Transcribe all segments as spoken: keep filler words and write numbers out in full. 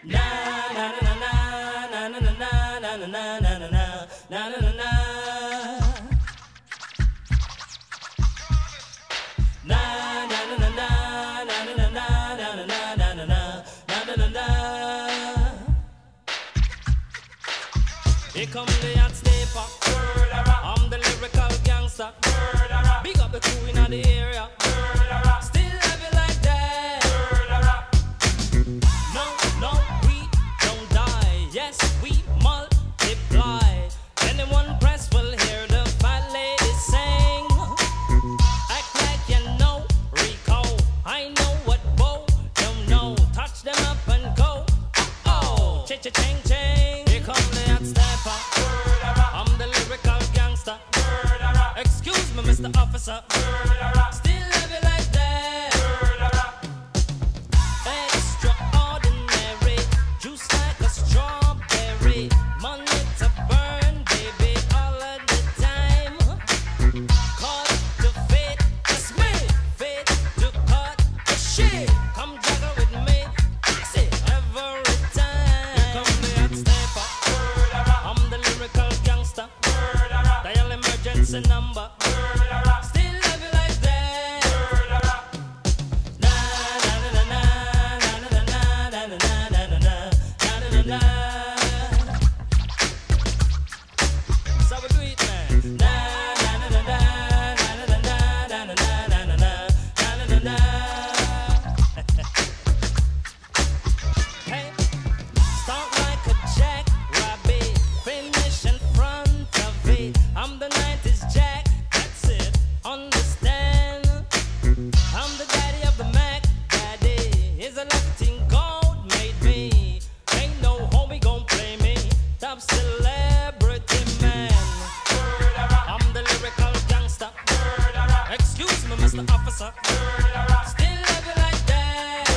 Na na na na na na na na na na na na na na na na. Na na na na na na na na na na na na na na na na. Here come the hot stepper. I'm the lyrical gangster. Big up the crew in the area. Still love it like that. No, no, we don't die. Yes, we multiply. Anyone press will hear the fat lady sing. Act like you know Rico. I know what Bo don't know. Touch them up and go. Oh, cha-cha-ching ching. Here come the hot stepper. I'm the lyrical gangster. Excuse me, Mister Officer. Still love it like that. Extraordinary, juice like a strawberry. Money to burn, baby, all of the time. Cut to fit, it's me. Fit to cut the shit. Come juggle with me, fix it every time. Here come the hot stepper. I'm the lyrical gangster. Dial emergency number. Still love you like that. Na na na na na na na na na na na na na na. So we do it, man. Na na na na na na na na na na na na na na na. Hey, start like a jackrabbit, finish in front of it. I'm the nineties Jack. Understand, I'm the daddy of the Mac. Daddy is a Latin gold made me. Ain't no homie gon' play me. Top celebrity man. I'm the lyrical gangster. Excuse me, Mister Officer. Still love you like that.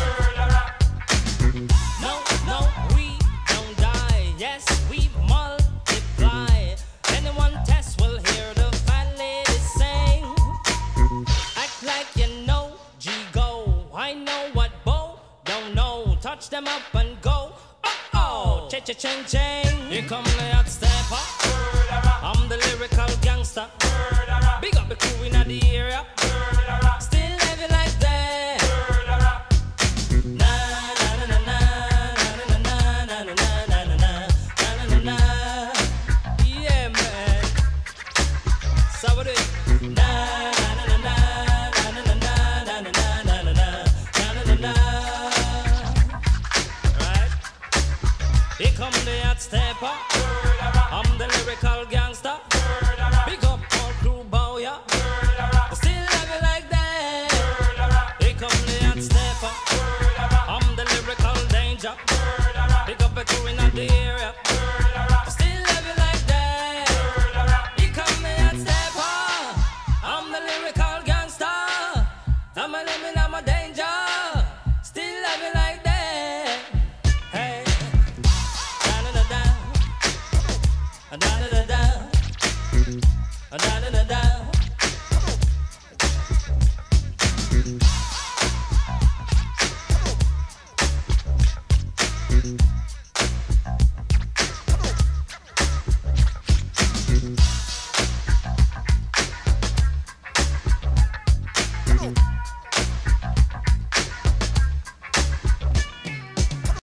No, no, we don't die. Yes, we multiply. Anyone test will hear the fat lady sing. Act like you know G-Go. I know what Bo don't know. Touch them up and go. Oh-oh, cha-cha-ching-ching. Here come the hot stepper. I'm the lyrical gangster. Big up the crew in the area.